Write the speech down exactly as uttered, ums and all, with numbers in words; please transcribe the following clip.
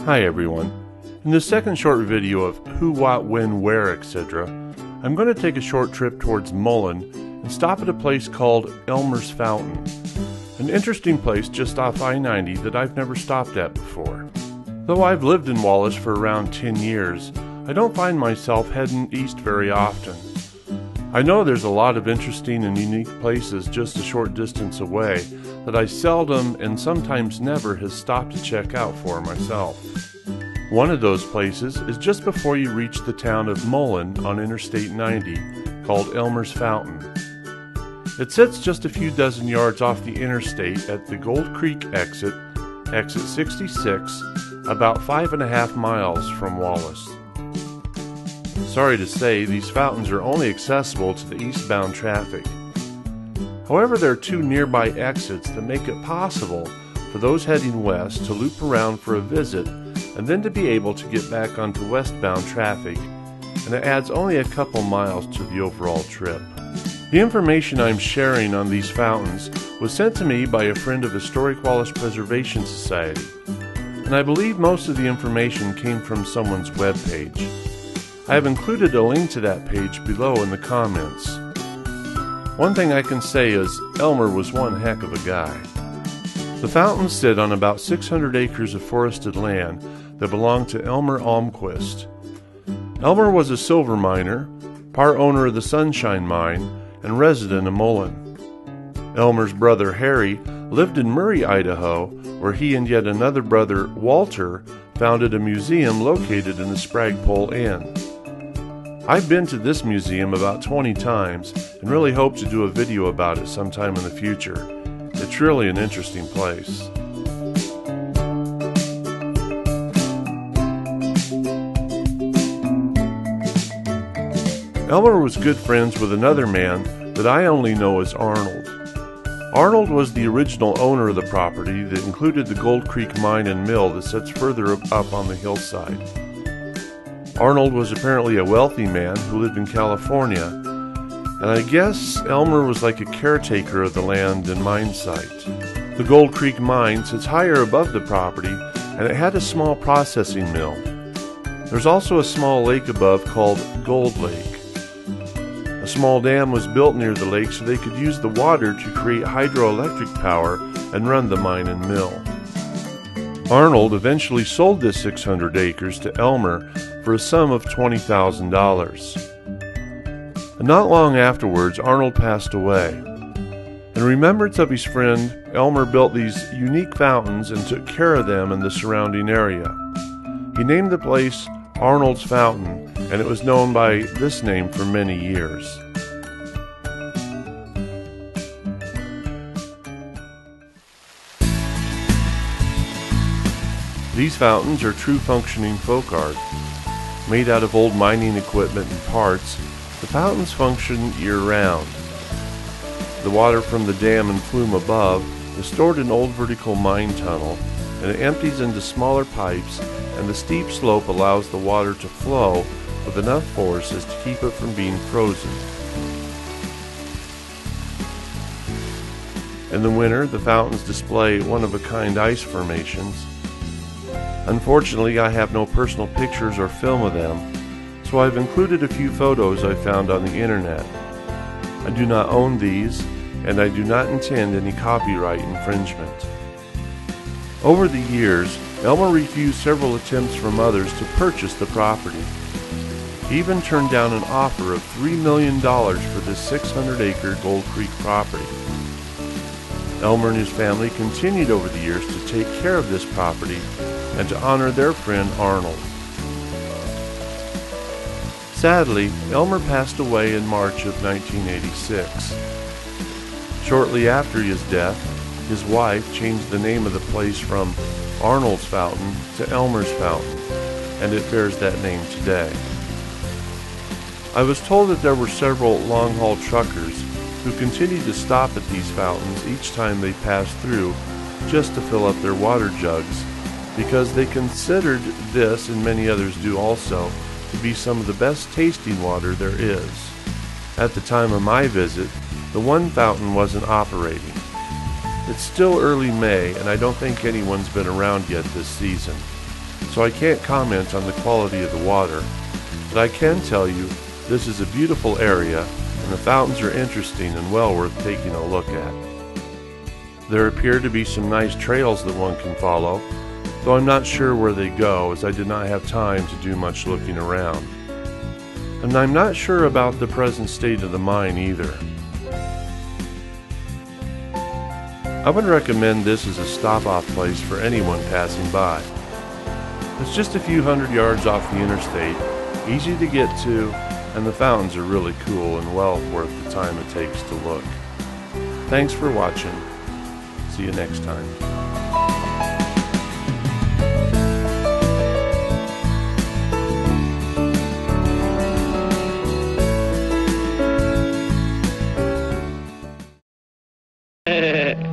Hi everyone. In this second short video of who, what, when, where, et cetera, I'm going to take a short trip towards Mullan and stop at a place called ELMER'S Fountain, an interesting place just off I ninety that I've never stopped at before. Though I've lived in Wallace for around ten years, I don't find myself heading east very often. I know there's a lot of interesting and unique places just a short distance away that I seldom and sometimes never has stopped to check out for myself. One of those places is just before you reach the town of Mullan on Interstate ninety, called ELMER'S Fountain. It sits just a few dozen yards off the interstate at the Gold Creek exit, exit sixty-six, about five and a half miles from Wallace. Sorry to say, these fountains are only accessible to the eastbound traffic. However, there are two nearby exits that make it possible for those heading west to loop around for a visit and then to be able to get back onto westbound traffic, and it adds only a couple miles to the overall trip. The information I'm sharing on these fountains was sent to me by a friend of Historic Wallace Preservation Society, and I believe most of the information came from someone's webpage. I have included a link to that page below in the comments. One thing I can say is Elmer was one heck of a guy. The fountains sit on about six hundred acres of forested land that belonged to Elmer Almquist. Elmer was a silver miner, part owner of the Sunshine Mine, and resident of Mullan. Elmer's brother Harry lived in Murray, Idaho, where he and yet another brother, Walter, founded a museum located in the Spragpole Inn. I've been to this museum about twenty times and really hope to do a video about it sometime in the future. It's really an interesting place. Elmer was good friends with another man that I only know as Arnold. Arnold was the original owner of the property that included the Gold Creek mine and mill that sits further up on the hillside. Arnold was apparently a wealthy man who lived in California, and I guess Elmer was like a caretaker of the land and mine site. The Gold Creek mine sits higher above the property, and it had a small processing mill. There's also a small lake above called Gold Lake. A small dam was built near the lake so they could use the water to create hydroelectric power and run the mine and mill. Arnold eventually sold this six hundred acres to Elmer for a sum of twenty thousand dollars. And not long afterwards, Arnold passed away. In remembrance of his friend, Elmer built these unique fountains and took care of them in the surrounding area. He named the place Arnold's Fountain, and it was known by this name for many years. These fountains are true functioning folk art. Made out of old mining equipment and parts, the fountains function year-round. The water from the dam and flume above is stored in old vertical mine tunnel, and it empties into smaller pipes, and the steep slope allows the water to flow with enough forces to keep it from being frozen. In the winter, the fountains display one-of-a-kind ice formations. Unfortunately, I have no personal pictures or film of them, so I've included a few photos I found on the internet. I do not own these, and I do not intend any copyright infringement. Over the years, Elmer refused several attempts from others to purchase the property. He even turned down an offer of three million dollars for this six hundred acre Gold Creek property. Elmer and his family continued over the years to take care of this property and to honor their friend Arnold. Sadly, Elmer passed away in March of nineteen eighty-six. Shortly after his death, his wife changed the name of the place from Arnold's Fountain to Elmer's Fountain, and it bears that name today. I was told that there were several long-haul truckers who continued to stop at these fountains each time they passed through just to fill up their water jugs, because they considered this, and many others do also, to be some of the best tasting water there is. At the time of my visit, the one fountain wasn't operating. It's still early May, and I don't think anyone's been around yet this season. so I can't comment on the quality of the water, but I can tell you this is a beautiful area and the fountains are interesting and well worth taking a look at. There appear to be some nice trails that one can follow, though I'm not sure where they go as I did not have time to do much looking around. And I'm not sure about the present state of the mine either. I would recommend this as a stop-off place for anyone passing by. It's just a few hundred yards off the interstate, easy to get to, and the fountains are really cool and well worth the time it takes to look. Thanks for watching. See you next time. Eh